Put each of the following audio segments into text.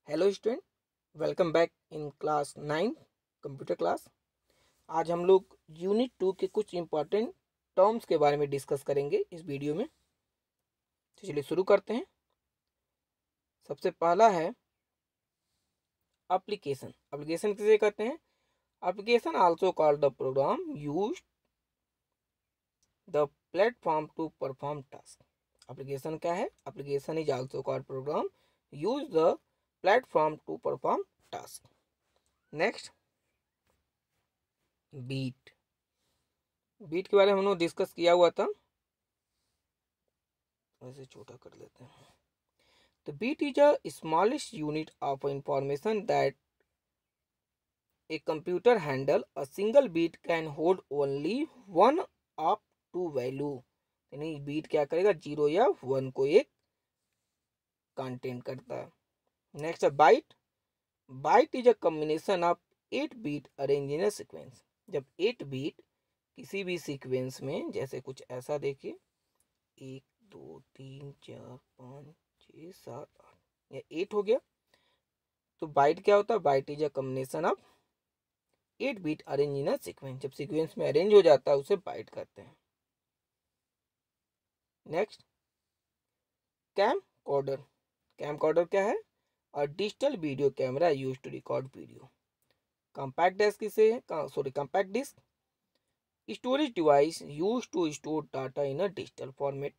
Hello student, welcome back in class 9 computer class. आज हम लोग यूनिट 2 के कुछ इंपॉर्टेंट टर्म्स के बारे में डिस्कस करेंगे इस वीडियो में। तो चलिए शुरू करते हैं। सबसे पहला है एप्लीकेशन। एप्लीकेशन किसे कहते हैं? Application also called the program use the platform to perform task. एप्लीकेशन क्या है? Application is also called program use the platform to perform task. Next, bit. Bit के बारे में हम लोग डिस्कस किया हुआ था, वैसे छोटा कर लेते हैं। तो bit is a smallest unit of information that a computer handle. A single bit can hold only one of two value. यानी बीट क्या करेगा? 0 या 1 को एक कंटेंट करता है। नेक्स्ट है byte. Byte is a combination of 8 bit arrange in a sequence. जब 8 बीट किसी भी सीक्वेंस में, जैसे कुछ ऐसा देखिए, 1 2 3 4 5 6 7 8, या 8 हो गया, तो बाइट क्या होता है? Byte is a combination of 8 bit arrange in a sequence. जब सीक्वेंस में अरेंज हो जाता है उसे बाइट कहते हैं। Next, camcorder. Camcorder क्या है? और digital video camera use to record video. Compact disc किसे? Compact disc storage device use to store data in a digital format.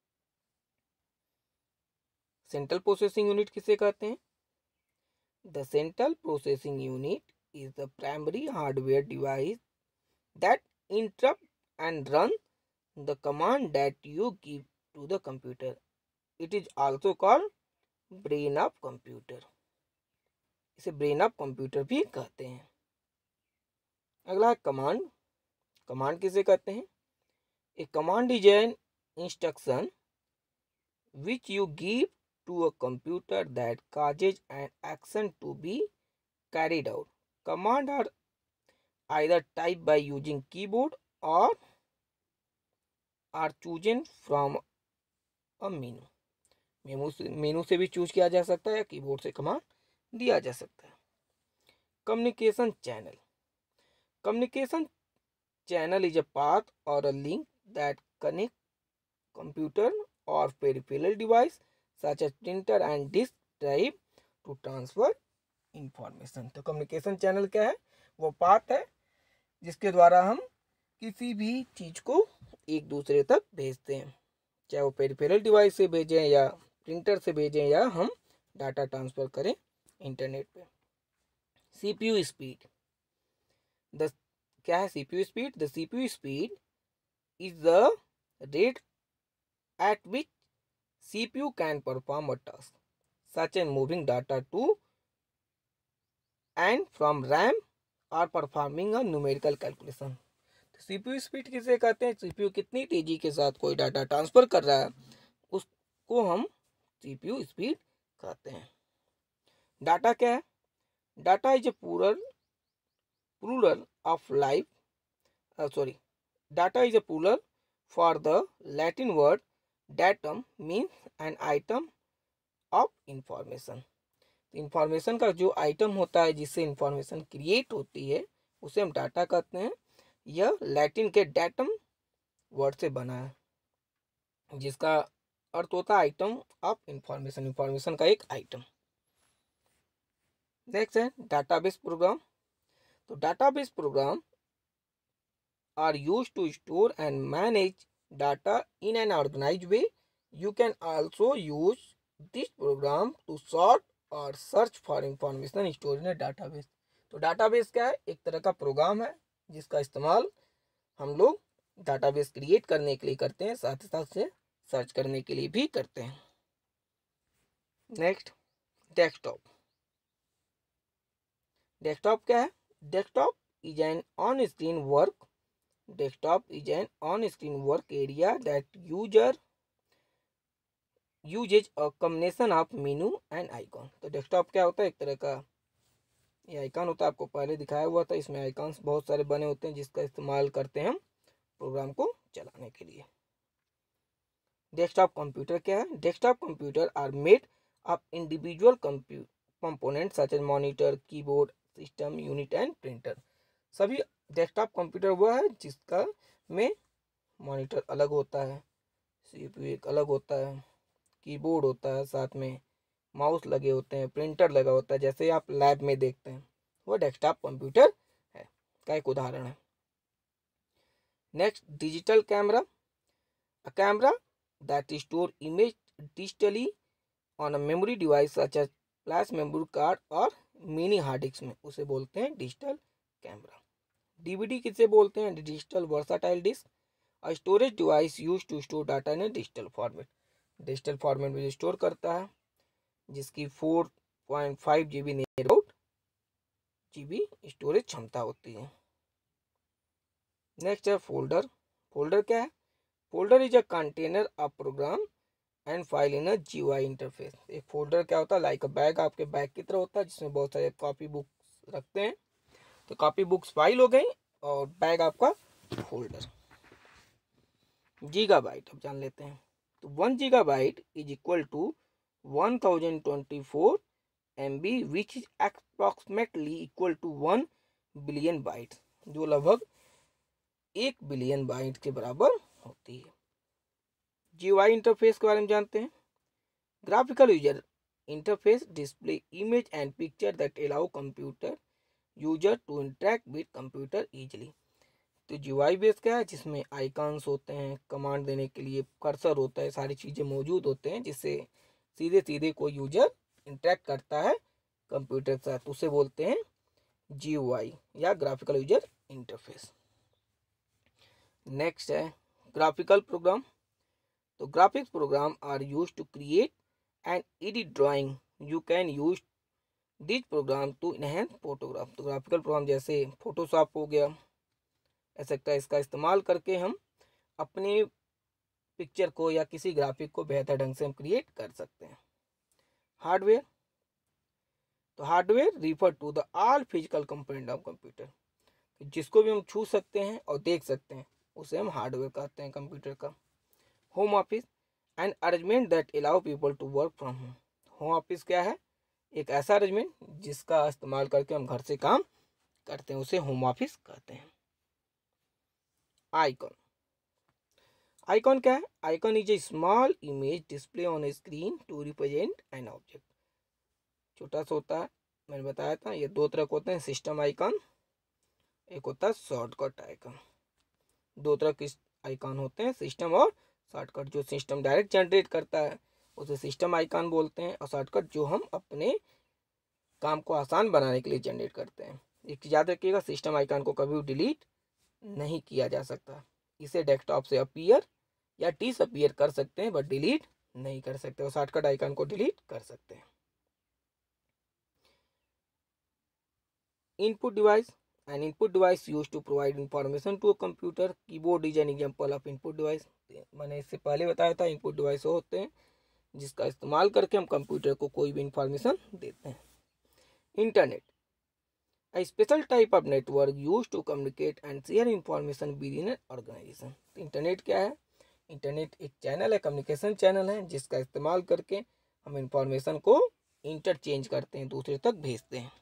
Central processing unit किसे कहते हैं? The central processing unit is the primary hardware device that interrupt and run the command that you give to the computer. It is also called brain of computer. इसे brain of computer भी कहते हैं। अगला है command. Command किसे कहते हैं? A command is an instruction which you give to a computer that causes an action to be carried out. Command are either typed by using keyboard or are chosen from a menu. Menu से भी choose किया जा सकता है या keyboard से command दिया जा सकता है। Communication channel. Communication channel is a path और a link that connect computer और peripheral device such as printer and disk drive to transfer information. तो कम्युनिकेशन चैनल क्या है? वो पाथ है जिसके द्वारा हम किसी भी चीज को एक दूसरे तक भेजते हैं, चाहे वो पेरिफेरल डिवाइस से भेजें या प्रिंटर से भेजें या हम डाटा ट्रांसफर करें इंटरनेट पे। CPU speed. द क्या है CPU speed? The CPU speed is the rate at which CPU can perform a task such as moving data to and from RAM or performing a numerical calculation. CPU speed किसे कहते हैं? CPU कितनी तेजी के साथ कोई data transfer कर रहा है उसको हम CPU स्पीड कहते हैं। डाटा क्या है? Data is a plural of life data is a plural for the Latin word datum means an item of information. Information का जो आइटम होता है जिससे इंफॉर्मेशन क्रिएट होती है उसे हम डाटा कहते हैं। यह लैटिन के डेटम वर्ड से बना है जिसका अर्थ होता है आइटम ऑफ इंफॉर्मेशन, इंफॉर्मेशन का एक आइटम। नेक्स्ट है डाटाबेस प्रोग्राम। तो database program are used to store and manage data in an organized way. You can also use this program to sort or search for information stored in a database. तो database क्या है? एक तरह का programme है जिसका इस्तेमाल हम लोग डाटाबेस क्रिएट करने के लिए करते हैं, साथ ही साथ से सर्च करने के लिए भी करते हैं। Next, desktop. डेस्कटॉप क्या है? Desktop is an on screen work Desktop is an on-screen work area that uses a combination of menu and icon. तो डेस्कटॉप क्या होता है? एक तरह का ये आइकन होता है, आपको पहले दिखाया हुआ था। इसमें आइकन्स बहुत सारे बने होते हैं जिसका इस्तेमाल करते हैं हम प्रोग्राम को चलाने के लिए। डेस्कटॉप कंप्यूटर क्या है? Desktop computer are made of individual component such as monitor, keyboard, system unit and printer. सभी डेस्कटॉप कंप्यूटर वह है जिसका में मॉनिटर अलग होता है, सीपीयू एक अलग होता है, कीबोर्ड होता है, साथ में माउस लगे होते हैं, प्रिंटर लगा होता है, जैसे आप लैब में देखते हैं, वो डेस्कटॉप कंप्यूटर है का एक उदाहरण है। Next, digital camera, a camera that store image digitally on a memory device such as flash memory card और मिनी हार्ड डिस्क में, उसे बोलते हैं डिजिटल कैमरा। डीवीडी किसे बोलते हैं? Digital versatile disc, a storage device use to store data in digital format, digital format में store करता है, जिसकी 4.5 GB near about GB storage क्षमता होती है। नेक्स्ट है फोल्डर। फोल्डर क्या है? Folder is a container of program and file in a GUI interface. एक फोल्डर क्या होता है? लाइक अ बैग, आपके बैग की तरह होता है, जिसमें बहुत सारे कॉपी बुक्स रखते हैं। तो कॉपी बुक्स फाइल हो गई और बैग आपका फोल्डर। गीगाबाइट अब जान लेते हैं। तो 1 GB is equal to 1024 MB which is approximately equal to 1 billion byte, जो लगभग 1 बिलियन बाइट के बराबर होती है। GUI इंटरफेस के बारे में जानते हैं। Graphical user interface display image and picture that allow computer user to interact with computer easily. तो GUI बेस क्या है? जिसमें आइकॉन्स होते हैं, कमांड देने के लिए कर्सर होता है, सारी चीज़ें मौजूद होते हैं, जिससे सीधे सीधे कोई यूजर इंटरेक्ट करता है कंप्यूटर के साथ, उसे बोलते हैं GUI या ग्राफिकल यूजर इंटरफेस। नेक्स्ट है ग्राफिकल प्रोग्राम। तो graphics program are use to create and edit drawing, you can use this program to enhance photograph. तो ग्राफिकल प्रोग्राम जैसे फोटोशॉप हो गया, ऐसा इसका इस्तेमाल करके हम अपने पिक्चर को या किसी ग्राफिक को बेहतर ढंग से हम क्रिएट कर सकते हैं। हार्डवेयर, तो hardware refer to the all physical component of computer, जिसको भी हम छू सकते हैं और देख सकते हैं उसे हम हार्डवेयर कहते हैं कंप्यूटर का। Home office, an arrangement that allow people to work from home. Home office क्या है? एक ऐसा अरेंजमेंट जिसका इस्तेमाल करके हम घर से काम करते हैं, उसे होम ऑफिस कहते हैं। आइकॉन, आइकॉन क्या है? Icon is a small image display on a screen to represent an object. छोटा सा होता है, मैंने बताया था, ये दो तरह के होते हैं, सिस्टम आइकॉन, एक होता है शॉर्टकट आइकॉन। दो तरह के आइकॉन होते हैं, सिस्टम और शॉर्टकट। जो सिस्टम डायरेक्ट जनरेट करता है उसे सिस्टम आइकॉन बोलते हैं, और शॉर्टकट जो हम अपने काम को आसान बनाने के लिए जनरेट करते हैं। एक याद रखिएगा, सिस्टम आइकॉन को कभी डिलीट नहीं किया जा सकता। इसे डेस्कटॉप से अपीयर या डिसअपीयर कर सकते हैं, बट डिलीट नहीं कर सकते, और शॉर्टकट आइकन को डिलीट कर सकते हैं। Input device, an input device use to provide information to a computer. Keyboard is an example of input device. मैंने इससे पहले बताया था, इनपुट डिवाइस होते हैं जिसका इस्तेमाल करके हम कंप्यूटर को कोई भी इंफॉर्मेशन देते हैं। Internet, a special type of network used to communicate and share information within an organization। तो इंटरनेट क्या है? इंटरनेट एक चैनल है, कम्युनिकेशन चैनल है, जिसका इस्तेमाल करके हम इंफॉर्मेशन को इंटरचेंज करते हैं, दूसरे तक भेजते हैं।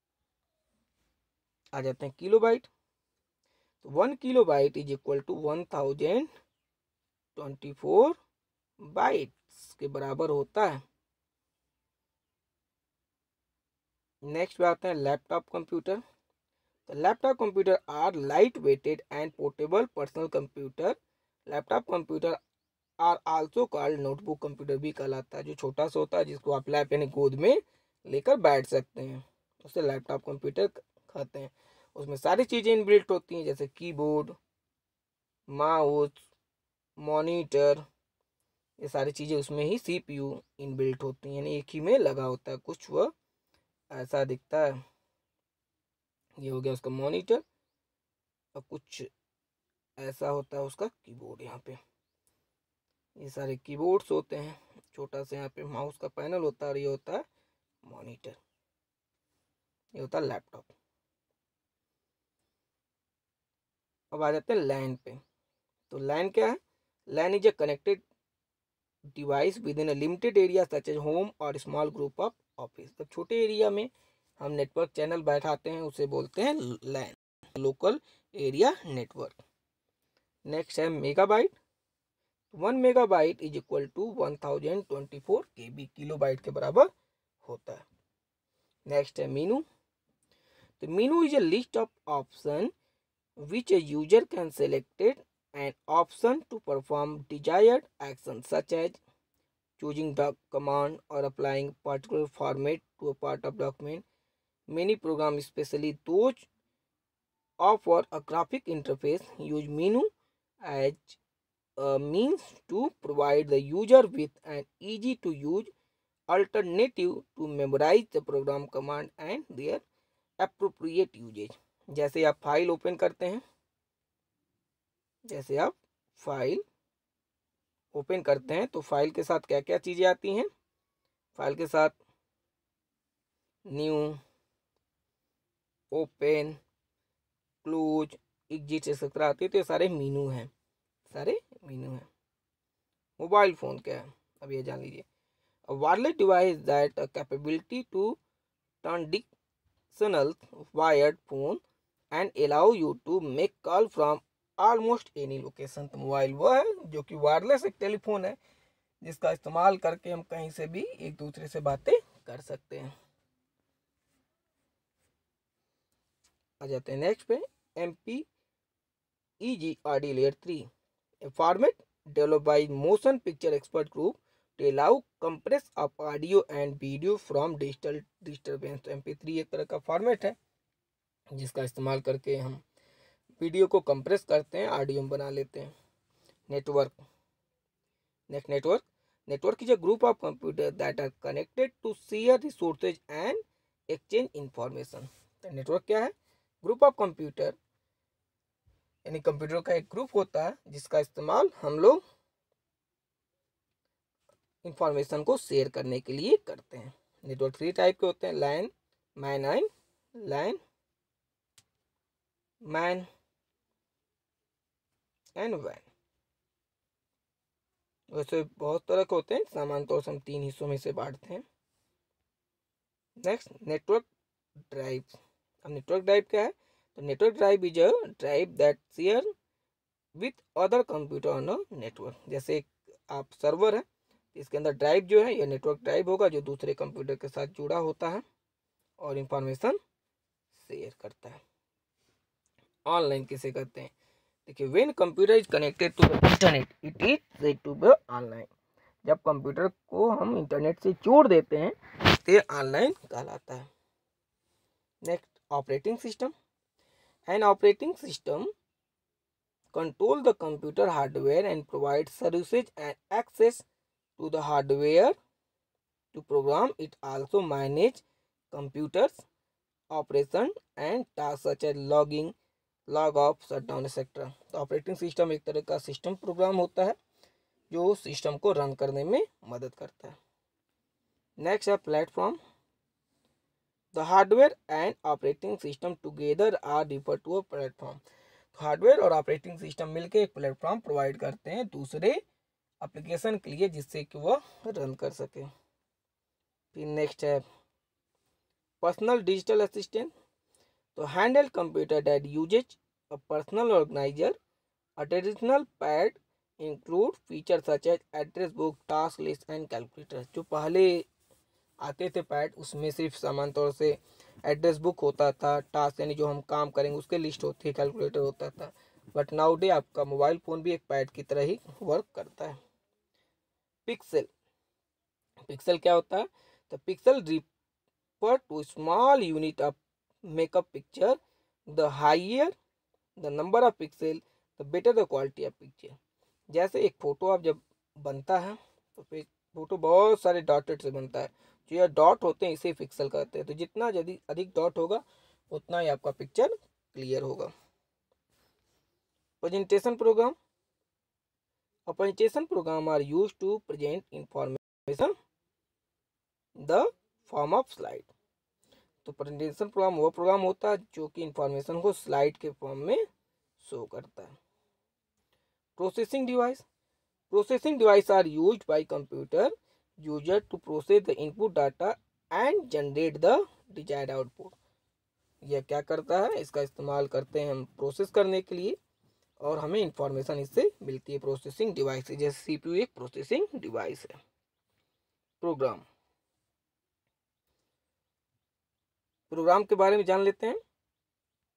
आ जाते हैं किलोबाइट। तो 1 kilobyte is equal to 1024 bytes के बराबर होता है। नेक्स्ट पे आते हैं लैपटॉप कंप्यूटर। तो laptop computer are light weighted and portable personal computer. Laptop computer are also called notebook computer भी कहलाता है, जो छोटा सा होता है, जिसको आप लैप यानी गोद में लेकर बैठ सकते हैं, उसे लैपटॉप कंप्यूटर कहते हैं। उसमें सारी चीज़ें इनबिल्ट होती हैं, जैसे कीबोर्ड, माउस, मॉनिटर, ये सारी चीज़ें उसमें ही CPU इनबिल्ट होती हैं, यानी एक ही में लगा होता है। कुछ वह ऐसा दिखता है, ये हो गया उसका मॉनिटर, और कुछ ऐसा होता है उसका कीबोर्ड। यहाँ पे ये सारे कीबोर्ड्स होते हैं, छोटा सा यहाँ पे माउस का पैनल होता है, और ये होता है मॉनिटर, ये होता है लैपटॉप। अब आ जाते हैं लैन पे। तो लैन क्या है? LAN is a connected device with in a limited area such as home और स्मॉल ग्रुप ऑफ ऑफिस। तो छोटे एरिया में हम नेटवर्क चैनल बैठाते हैं उसे बोलते हैं LAN, local area network. Next है megabyte. 1 megabyte is equal to 1024 KB, kilobyte के बराबर होता है। नेक्स्ट है मीनू। तो menu is a list of option which a user can select an option to perform desired action such as choosing the command or applying particular format to a part of document. Many programs, especially those offer a graphic interface, use menu as a means to provide the user with an easy to use alternative to memorize the program command and their appropriate usage. जैसे आप file open करते हैं, जैसे आप file open करते हैं तो file के साथ क्या क्या चीज़ें आती हैं। फाइल के साथ new, open, close, exit etcetera आती है। तो ये सारे मीनू हैं, सारे मीनू हैं। मोबाइल फ़ोन क्या है, अब ये जान लीजिए। A wireless device that capability to traditional wired phone and allow you to make call from almost any location. तो मोबाइल वो है जो कि वायरलेस एक टेलीफोन है जिसका इस्तेमाल करके हम कहीं से भी एक दूसरे से बातें कर सकते हैं। आ जाते हैं नेक्स्ट पे, MPEG-RD layer 3, a format developed by motion picture expert group to allow compress of audio and video from digital disturbance. तो MP3 एक तरह का फॉर्मेट है जिसका इस्तेमाल करके हम वीडियो को कंप्रेस करते हैं, ऑडियो बना लेते हैं। Network. Next network. Network is a group of computer that are connected to share resources and exchange information. तो नेटवर्क क्या है? ग्रुप ऑफ कंप्यूटर, यानी कंप्यूटर का एक ग्रुप होता है जिसका इस्तेमाल हम लोग इंफॉर्मेशन को शेयर करने के लिए करते हैं। नेटवर्क 3 टाइप के होते हैं, LAN, MAN and LAN, MAN and वैन। वैसे बहुत तरह के होते हैं, सामान्य तौर से हम 3 हिस्सों में से बांटते हैं। Next, network drive. अब नेटवर्क ड्राइव क्या है? तो network drive is a drive that share with other computer on a network. जैसे आप सर्वर है, इसके अंदर ड्राइव जो है यह नेटवर्क ड्राइव होगा जो दूसरे कंप्यूटर के साथ जुड़ा होता है और इंफॉर्मेशन शेयर करता है। ऑनलाइन किसे कहते हैं? देखिए, when computer is connected to the internet it is said to be online. जब कंप्यूटर को हम इंटरनेट से जोड़ देते हैं तो ये ऑनलाइन कहलाता है। Next, operating system. An operating system control the computer hardware and provide services and access to the hardware to program. It also manage computers operation and tasks such as logging, log off, shutdown etc. तो operating system एक तरह का system program होता है जो system को run करने में मदद करता है। नेक्स्ट है platform. The hardware and operating system together are refer to a platform. Hardware और ऑपरेटिंग सिस्टम मिलकर एक प्लेटफॉर्म प्रोवाइड करते हैं दूसरे एप्लीकेशन के लिए जिससे कि वह रन कर सके। फिर नेक्स्ट है पर्सनल डिजिटल असिस्टेंट। तो handle computer that uses a personal organizer. A traditional pad include feature such as address book, task list and calculator. जो पहले आते थे पैड, उसमें सिर्फ सामान्य तौर से एड्रेस बुक होता था, टास्क यानी जो हम काम करेंगे उसके लिस्ट होती है, कैलकुलेटर होता था। बट नाउ डे आपका मोबाइल फ़ोन भी एक पैड की तरह ही वर्क करता है। पिक्सल। पिक्सल क्या होता है? तो pixel refer to small unit of makeup picture. The higher the number of pixel the better the quality of picture. जैसे एक फ़ोटो आप जब बनता है तो फिर फोटो बहुत सारे डॉटेड से बनता है, जो यह डॉट होते हैं इसे पिक्सल कहते हैं। तो जितना यदि अधिक डॉट होगा उतना ही आपका पिक्चर क्लियर होगा। Presentation program. A presentation program are used to present information the form of slide। तो प्रेजेंटेशन प्रोग्राम वो प्रोग्राम होता है जो कि इंफॉर्मेशन को स्लाइड के फॉर्म में शो करता है। Processing device. Processing device are used by computer user to process the input data and generate the desired output. यह क्या करता है, इसका इस्तेमाल करते हैं हम प्रोसेस करने के लिए और हमें इंफॉर्मेशन इससे मिलती है। प्रोसेसिंग डिवाइस जैसे सीपीयू एक प्रोसेसिंग डिवाइस है। प्रोग्राम के बारे में जान लेते हैं।